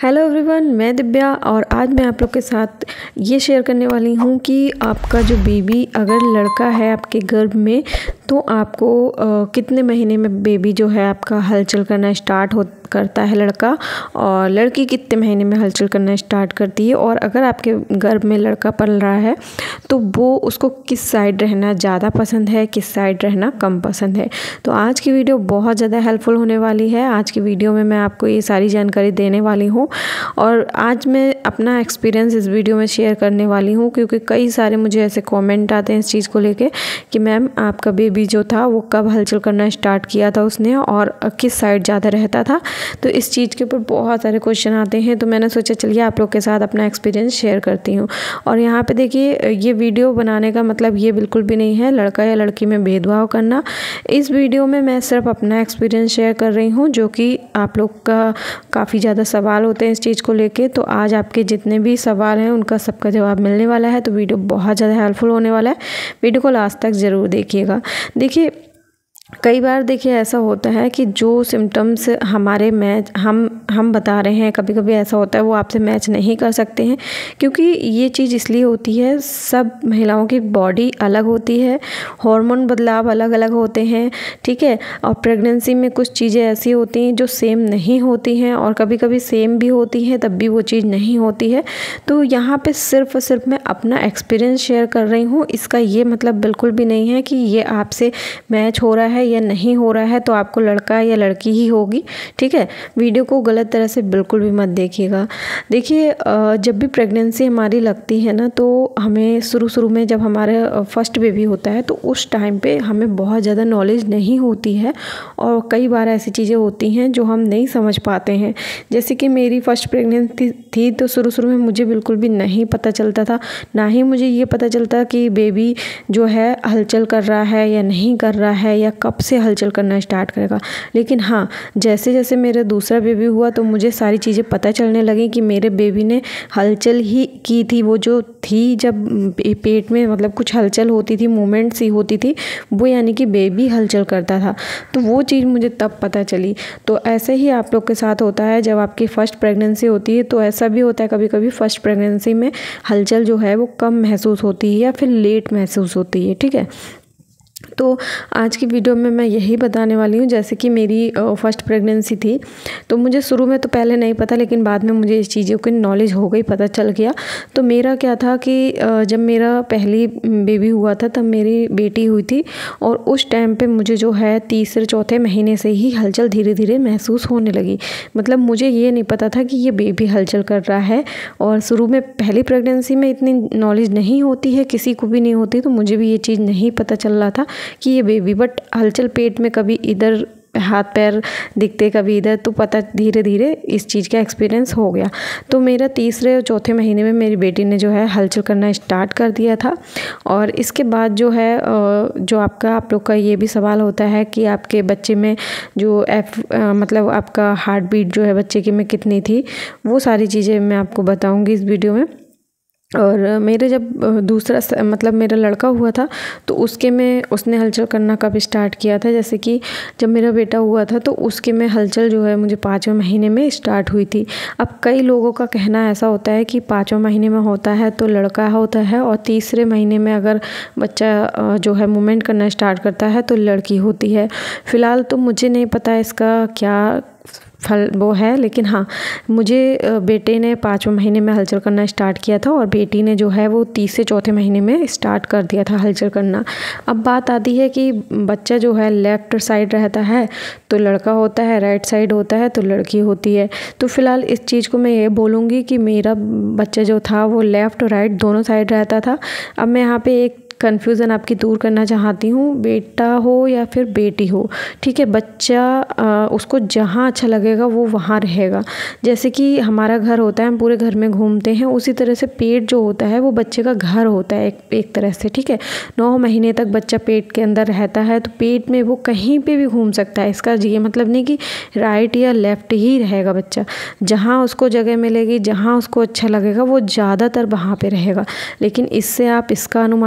Hello everyone, मैं दिव्या और आज मैं आप लोग के साथ ये शेयर करने वाली हूँ कि आपका जो बेबी अगर लड़का है आपके गर्भ में तो आपको कितने महीने में बेबी जो है आपका हलचल करना स्टार्ट करता है लड़का, और लड़की कितने महीने में हलचल करना स्टार्ट करती है। और अगर आपके गर्भ में लड़का पल रहा है तो वो उसको किस साइड रहना ज़्यादा पसंद है, किस साइड रहना कम पसंद है। तो आज की वीडियो बहुत ज़्यादा हेल्पफुल होने वाली है। आज की वीडियो में मैं आपको ये सारी जानकारी देने वाली हूँ और आज मैं अपना एक्सपीरियंस इस वीडियो में शेयर करने वाली हूँ, क्योंकि कई सारे मुझे ऐसे कमेंट आते हैं इस चीज़ को लेके कि मैम आपका बेबी जो था वो कब हलचल करना स्टार्ट किया था उसने और किस साइड ज़्यादा रहता था। तो इस चीज़ के ऊपर बहुत सारे क्वेश्चन आते हैं, तो मैंने सोचा चलिए आप लोग के साथ अपना एक्सपीरियंस शेयर करती हूँ। और यहाँ पे देखिए, ये वीडियो बनाने का मतलब ये बिल्कुल भी नहीं है लड़का या लड़की में भेदभाव करना। इस वीडियो में मैं सिर्फ अपना एक्सपीरियंस शेयर कर रही हूँ, जो कि आप लोग का काफ़ी ज़्यादा सवाल होते हैं इस चीज़ को लेके। तो आज आपके जितने भी सवाल हैं उनका सबका जवाब मिलने वाला है। तो वीडियो बहुत ज़्यादा हेल्पफुल होने वाला है, वीडियो को लास्ट तक ज़रूर देखिएगा। देखिए, कई बार देखिए ऐसा होता है कि जो सिम्टम्स हमारे मैच हम बता रहे हैं, कभी कभी ऐसा होता है वो आपसे मैच नहीं कर सकते हैं, क्योंकि ये चीज़ इसलिए होती है, सब महिलाओं की बॉडी अलग होती है, हार्मोन बदलाव अलग अलग होते हैं, ठीक है। और प्रेगनेंसी में कुछ चीज़ें ऐसी होती हैं जो सेम नहीं होती हैं, और कभी कभी सेम भी होती हैं तब भी वो चीज़ नहीं होती है। तो यहाँ पे सिर्फ और सिर्फ मैं अपना एक्सपीरियंस शेयर कर रही हूँ। इसका ये मतलब बिल्कुल भी नहीं है कि ये आपसे मैच हो रहा है या नहीं हो रहा है तो आपको लड़का या लड़की ही होगी, ठीक है। वीडियो को गलत तरह से बिल्कुल भी मत देखिएगा। देखिए, जब भी प्रेगनेंसी हमारी लगती है ना, तो हमें शुरू में जब हमारा फर्स्ट बेबी होता है तो उस टाइम पे हमें बहुत ज़्यादा नॉलेज नहीं होती है, और कई बार ऐसी चीज़ें होती हैं जो हम नहीं समझ पाते हैं। जैसे कि मेरी फर्स्ट प्रेगनेंसी थी तो शुरू में मुझे बिल्कुल भी नहीं पता चलता था, ना ही मुझे ये पता चलता कि बेबी जो है हलचल कर रहा है या नहीं कर रहा है, या कब से हलचल करना स्टार्ट करेगा। लेकिन हाँ, जैसे जैसे मेरा दूसरा बेबी हुआ तो मुझे सारी चीज़ें पता चलने लगी कि मेरे बेबी ने हलचल ही की थी। वो जो थी जब पेट में मतलब कुछ हलचल होती थी, मूवमेंट सी होती थी, वो यानी कि बेबी हलचल करता था। तो वो चीज़ मुझे तब पता चली। तो ऐसे ही आप लोग के साथ होता है, जब आपकी फ़र्स्ट प्रेगनेंसी होती है तो ऐसा भी होता है कभी कभी फ़र्स्ट प्रेगनेंसी में हलचल जो है वो कम महसूस होती है या फिर लेट महसूस होती है, ठीक है। तो आज की वीडियो में मैं यही बताने वाली हूँ। जैसे कि मेरी फर्स्ट प्रेगनेंसी थी तो मुझे शुरू में तो पहले नहीं पता, लेकिन बाद में मुझे इस चीज़ों की नॉलेज हो गई, पता चल गया। तो मेरा क्या था कि जब मेरा पहली बेबी हुआ था तब मेरी बेटी हुई थी, और उस टाइम पे मुझे जो है तीसरे चौथे महीने से ही हलचल धीरे धीरे महसूस होने लगी। मतलब मुझे ये नहीं पता था कि ये बेबी हलचल कर रहा है, और शुरू में पहली प्रेगनेंसी में इतनी नॉलेज नहीं होती है, किसी को भी नहीं होती, तो मुझे भी ये चीज़ नहीं पता चल रहा था कि ये बेबी, बट हलचल पेट में कभी इधर हाथ पैर दिखते कभी इधर, तो पता धीरे धीरे इस चीज़ का एक्सपीरियंस हो गया। तो मेरा तीसरे और चौथे महीने में मेरी बेटी ने जो है हलचल करना स्टार्ट कर दिया था। और इसके बाद जो है जो आप लोग का ये भी सवाल होता है कि आपके बच्चे में जो मतलब आपका हार्ट बीट जो है बच्चे की में कितनी थी, वो सारी चीज़ें मैं आपको बताऊँगी इस वीडियो में। और मेरे जब दूसरा मतलब मेरा लड़का हुआ था तो उसके में उसने हलचल करना कब स्टार्ट किया था, जैसे कि जब मेरा बेटा हुआ था तो उसके में हलचल जो है मुझे 5वें महीने में स्टार्ट हुई थी। अब कई लोगों का कहना ऐसा होता है कि 5वें महीने में होता है तो लड़का होता है, और तीसरे महीने में अगर बच्चा जो है मूवमेंट करना स्टार्ट करता है तो लड़की होती है। फ़िलहाल तो मुझे नहीं पता इसका क्या फल वो है, लेकिन हाँ, मुझे बेटे ने 5वें महीने में हलचल करना स्टार्ट किया था, और बेटी ने जो है वो तीसरे चौथे महीने में स्टार्ट कर दिया था हलचल करना। अब बात आती है कि बच्चा जो है लेफ़्ट साइड रहता है तो लड़का होता है, राइट साइड होता है तो लड़की होती है। तो फ़िलहाल इस चीज़ को मैं ये बोलूँगी कि मेरा बच्चा जो था वो लेफ़्ट और राइट दोनों साइड रहता था। अब मैं यहाँ पे एक कन्फ्यूज़न आपकी दूर करना चाहती हूँ, बेटा हो या फिर बेटी हो, ठीक है, बच्चा उसको जहाँ अच्छा लगेगा वो वहाँ रहेगा। जैसे कि हमारा घर होता है, हम पूरे घर में घूमते हैं, उसी तरह से पेट जो होता है वो बच्चे का घर होता है एक तरह से, ठीक है। 9 महीने तक बच्चा पेट के अंदर रहता है, तो पेट में वो कहीं पे भी घूम सकता है। इसका ये मतलब नहीं कि राइट या लेफ़्ट ही रहेगा बच्चा, जहाँ उसको जगह मिलेगी, जहाँ उसको अच्छा लगेगा वो ज़्यादातर वहाँ पर रहेगा। लेकिन इससे आप इसका अनुमान बिल्कुल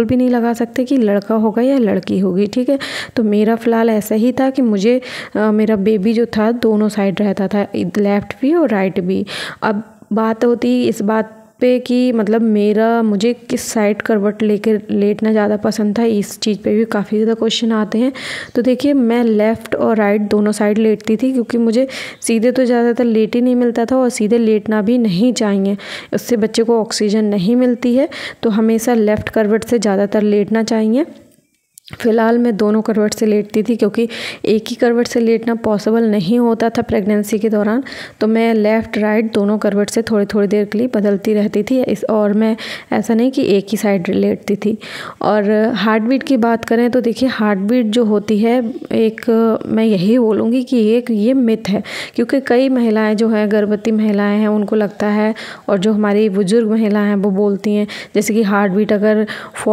बिल्कुल भी नहीं लगा सकते कि लड़का होगा या लड़की होगी, ठीक है। तो मेरा फ़िलहाल ऐसा ही था कि मुझे मेरा बेबी जो था दोनों साइड रहता था, लेफ़्ट भी और राइट भी। अब बात होती इस बात पे कि मतलब मुझे किस साइड करवट लेकर लेटना ज़्यादा पसंद था, इस चीज़ पे भी काफ़ी ज़्यादा क्वेश्चन आते हैं। तो देखिए मैं लेफ़्ट और राइट दोनों साइड लेटती थी, क्योंकि मुझे सीधे तो ज़्यादातर लेट ही नहीं मिलता था और सीधे लेटना भी नहीं चाहिए, उससे बच्चे को ऑक्सीजन नहीं मिलती है। तो हमेशा लेफ़्ट करवट से ज़्यादातर लेटना चाहिए। फ़िलहाल मैं दोनों करवट से लेटती थी, क्योंकि एक ही करवट से लेटना पॉसिबल नहीं होता था प्रेगनेंसी के दौरान। तो मैं लेफ़्ट राइट दोनों करवट से थोड़ी थोड़ी देर के लिए बदलती रहती थी और मैं ऐसा नहीं कि एक ही साइड लेटती थी। और हार्ट बीट की बात करें तो देखिए हार्ट बीट जो होती है, एक मैं यही बोलूँगी कि एक ये मिथ है, क्योंकि कई महिलाएँ जो हैं, गर्भवती महिलाएँ हैं, उनको लगता है, और जो हमारी बुज़ुर्ग महिलाएँ हैं वो बोलती हैं जैसे कि हार्ट बीट अगर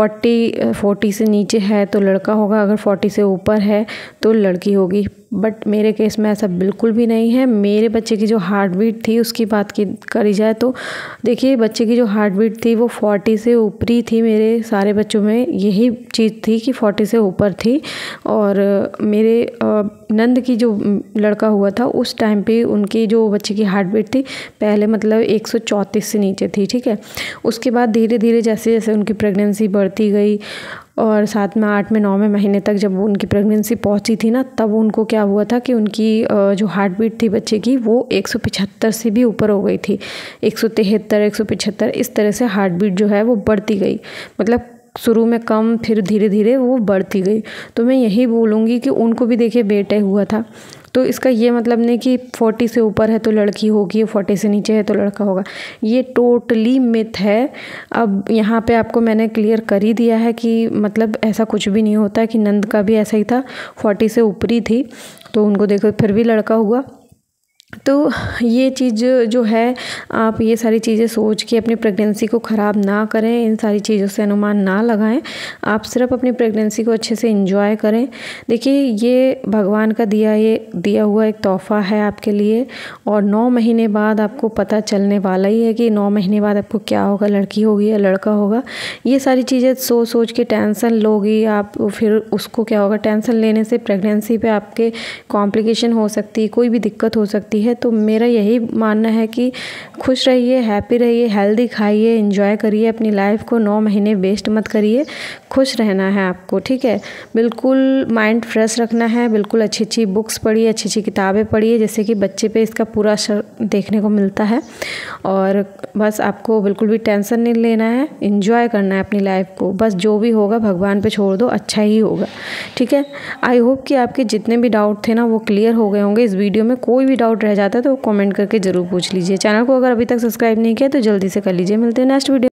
40 से नीचे है तो लड़का होगा, अगर 40 से ऊपर है तो लड़की होगी। बट मेरे केस में ऐसा बिल्कुल भी नहीं है। मेरे बच्चे की जो हार्ट बीट थी उसकी बात करी जाए तो देखिए बच्चे की जो हार्ट बीट थी वो 40 से ऊपर ही थी। मेरे सारे बच्चों में यही चीज़ थी कि 40 से ऊपर थी। और मेरे नंद की जो लड़का हुआ था उस टाइम पे उनकी जो बच्चे की हार्ट बीट थी पहले मतलब 134 से नीचे थी, ठीक है। उसके बाद धीरे धीरे जैसे जैसे उनकी प्रेगनेंसी बढ़ती गई और 7 में 8 में 9 में महीने तक जब उनकी प्रेगनेंसी पहुंची थी ना, तब उनको क्या हुआ था कि उनकी जो हार्ट बीट थी बच्चे की वो 175 से भी ऊपर हो गई थी। 173 175 इस तरह से हार्ट बीट जो है वो बढ़ती गई, मतलब शुरू में कम फिर धीरे धीरे वो बढ़ती गई। तो मैं यही बोलूँगी कि उनको भी देखिए बेटा हुआ था, तो इसका ये मतलब नहीं कि 40 से ऊपर है तो लड़की होगी, 40 से नीचे है तो लड़का होगा, ये टोटली मिथ है। अब यहाँ पे आपको मैंने क्लियर कर ही दिया है कि मतलब ऐसा कुछ भी नहीं होता, कि नंद का भी ऐसा ही था, 40 से ऊपर ही थी तो उनको देखो फिर भी लड़का हुआ। तो ये चीज़ जो है, आप ये सारी चीज़ें सोच के अपनी प्रेगनेंसी को ख़राब ना करें, इन सारी चीज़ों से अनुमान ना लगाएं। आप सिर्फ अपनी प्रेगनेंसी को अच्छे से एंजॉय करें। देखिए ये भगवान का दिया हुआ एक तोहफ़ा है आपके लिए, और 9 महीने बाद आपको पता चलने वाला ही है कि 9 महीने बाद आपको क्या होगा, लड़की होगी या लड़का होगा। ये सारी चीज़ें सोच के टेंशन लोगी आप, फिर उसको क्या होगा, टेंशन लेने से प्रेगनेंसी पे आपके कॉम्प्लिकेशन हो सकती है, कोई भी दिक्कत हो सकती है। तो मेरा यही मानना है कि खुश रहिए, हैप्पी रहिए, हेल्दी खाइए, एंजॉय करिए अपनी लाइफ को, 9 महीने वेस्ट मत करिए, खुश रहना है आपको, ठीक है। बिल्कुल माइंड फ्रेश रखना है, बिल्कुल अच्छी अच्छी बुक्स पढ़िए, अच्छी अच्छी किताबें पढ़िए, जैसे कि बच्चे पे इसका पूरा असर देखने को मिलता है। और बस आपको बिल्कुल भी टेंशन नहीं लेना है, एंजॉय करना है अपनी लाइफ को, बस जो भी होगा भगवान पे छोड़ दो, अच्छा ही होगा, ठीक है। आई होप कि आपके जितने भी डाउट थे ना वो क्लियर हो गए होंगे। इस वीडियो में कोई भी डाउट रह जाता है तो कमेंट करके ज़रूर पूछ लीजिए। चैनल को अगर अभी तक सब्सक्राइब नहीं किया तो जल्दी से कर लीजिए। मिलते हैं नेक्स्ट वीडियो।